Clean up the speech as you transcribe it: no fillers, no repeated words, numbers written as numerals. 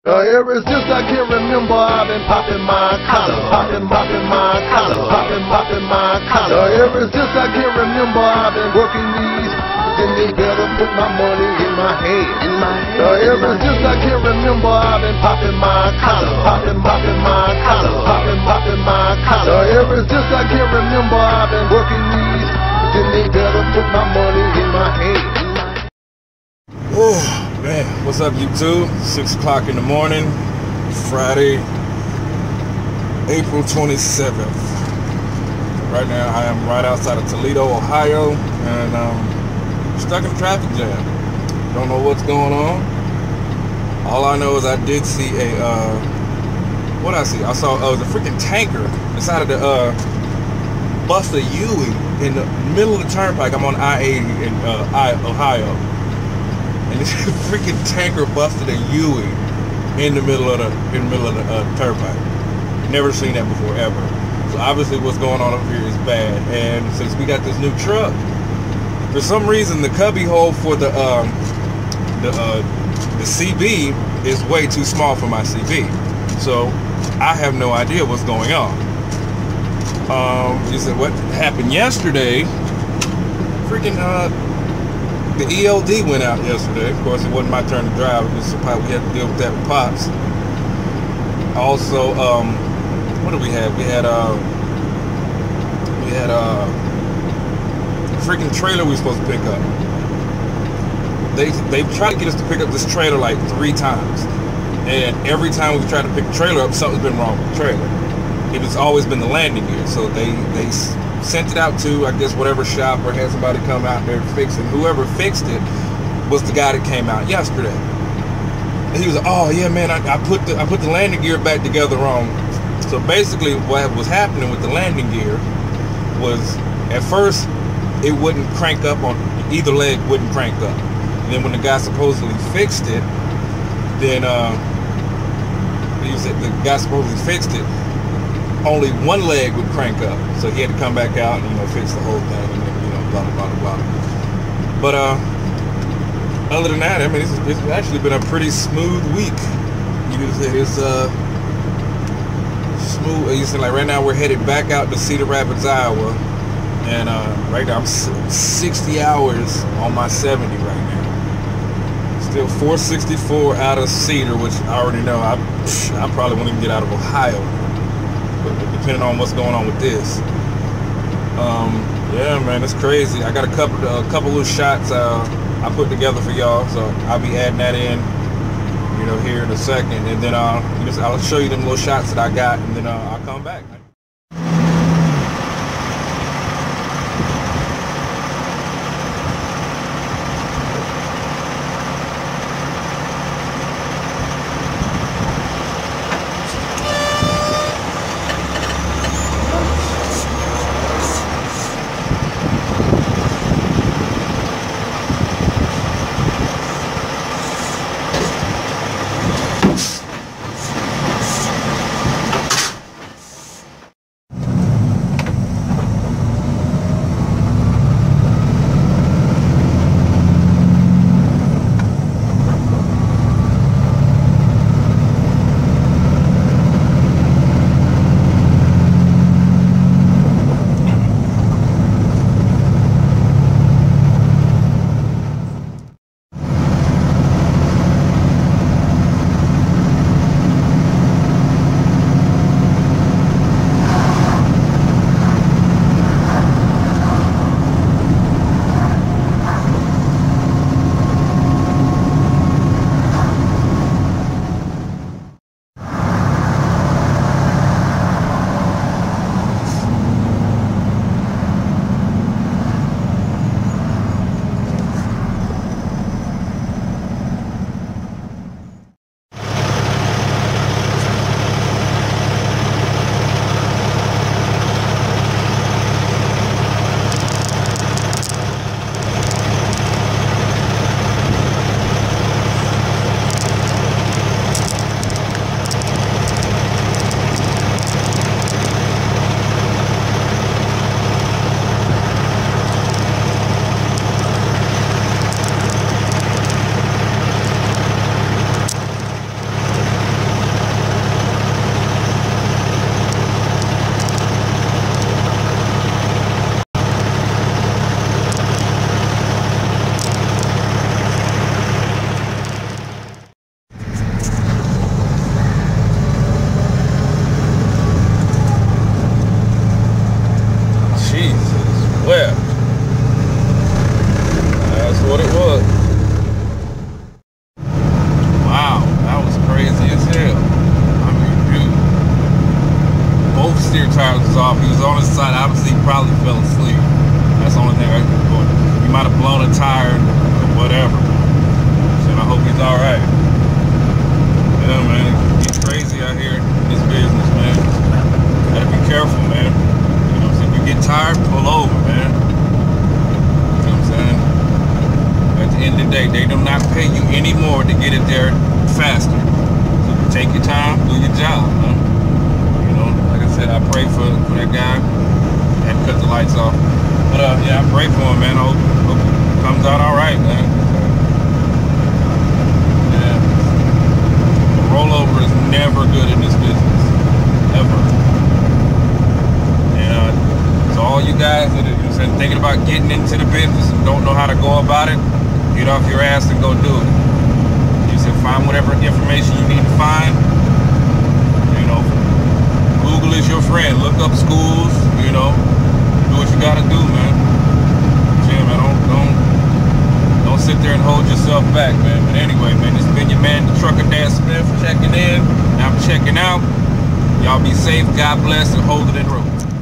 Ever since I can remember, I've been popping my collar, popping my collar, popping my collar. Ever since I can remember, I've been working these, then they better put my money in my hand. Ever since I can remember, I've been popping my collar, popping my collar, popping my collar. Ever since I can remember, I've been working these, then they better put my money in my hand. Oh man, what's up YouTube? 6 o'clock in the morning, Friday, April 27th. Right now I am right outside of Toledo, Ohio, and stuck in a traffic jam. Don't know what's going on. All I know is I did see what I see? I saw it was a freaking tanker inside of the bust a Yui in the middle of the turnpike. I'm on I-80 in Ohio. And this freaking tanker busted a Yui in the middle of the turnpike. Never seen that before ever. So obviously what's going on over here is bad. And since we got this new truck, for some reason the cubby hole for the CB is way too small for my CB. So I have no idea what's going on. He said what happened yesterday? Freaking the ELD went out yesterday. Of course, it wasn't my turn to drive. It was we had to deal with that with Pops. Also, what did we have? We had a freaking trailer we were supposed to pick up. They tried to get us to pick up this trailer like 3 times, and every time we tried to pick the trailer up, something's been wrong with the trailer. It has always been the landing gear. So they sent it out to, I guess, whatever shop, or had somebody come out there to fix it. Whoever fixed it was the guy that came out yesterday. And he was like, oh yeah man, I put the landing gear back together wrong. So basically what was happening with the landing gear was, at first it wouldn't crank up on either leg, wouldn't crank up. And then when the guy supposedly fixed it, then the guy supposedly fixed it, only one leg would crank up, so he had to come back out and fix the whole thing, and then blah blah blah blah. But other than that, I mean, it's actually been a pretty smooth week. You can say it's smooth. You see, like right now we're headed back out to Cedar Rapids, Iowa, and right now I'm 60 hours on my 70 right now. Still 464 out of Cedar, which I already know I probably won't even get out of Ohio, depending on what's going on with this. Yeah man, it's crazy. I got a couple little shots I put together for y'all, so I'll be adding that in here in a second, and then I'll show you them little shots that I got, and then I'll come back. off. He was on his side. Obviously, he probably fell asleep. That's the only thing I can do. He might have blown a tire or whatever. So I hope he's all right. Yeah, man. It's crazy out here in this business, man. Gotta be careful, man. You know, so if you get tired, pull over, man. You know what I'm saying? At the end of the day, they do not pay you any more to get it there faster. So take your time, do your job, man. You know, like I said, I pray for that guy. Had to cut the lights off. But yeah, I pray for him, man. I hope it comes out all right, man. Yeah. The rollover is never good in this business. Ever. And so all you guys that are thinking about getting into the business and don't know how to go about it, get off your ass and go do it. You said find whatever information you need to find. You know, Google is your friend. Look up schools, you know. Do what you gotta do, man. Yeah, man, don't sit there and hold yourself back, man. But anyway, man, this has been your man, the Trucker Dan Smith, checking in. I'm checking out. Y'all be safe, God bless, and hold it in the road.